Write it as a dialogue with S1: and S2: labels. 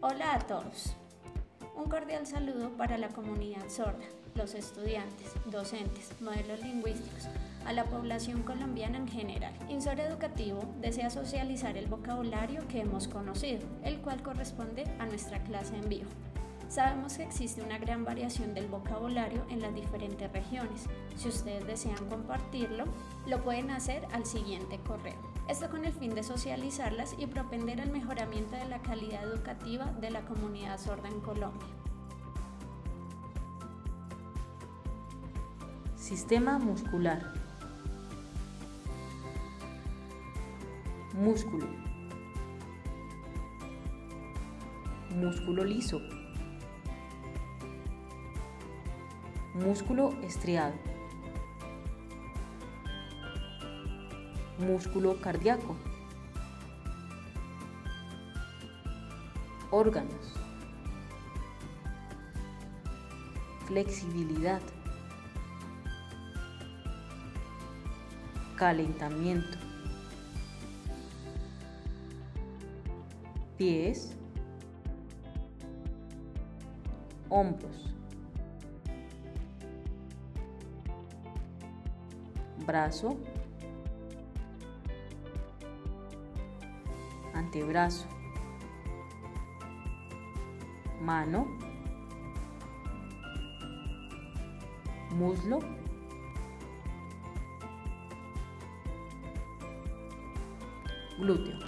S1: Hola a todos. Un cordial saludo para la comunidad sorda, los estudiantes, docentes, modelos lingüísticos, a la población colombiana en general. Insor Educativo desea socializar el vocabulario que hemos conocido, el cual corresponde a nuestra clase en vivo. Sabemos que existe una gran variación del vocabulario en las diferentes regiones. Si ustedes desean compartirlo, lo pueden hacer al siguiente correo. Esto con el fin de socializarlas y propender al mejoramiento de la calidad educativa de la comunidad sorda en Colombia.
S2: Sistema muscular. Músculo. Músculo liso. Músculo estriado. Músculo cardíaco. Órganos. Flexibilidad. Calentamiento. Pies. Hombros. Brazo. Antebrazo. Mano. Muslo. Glúteo.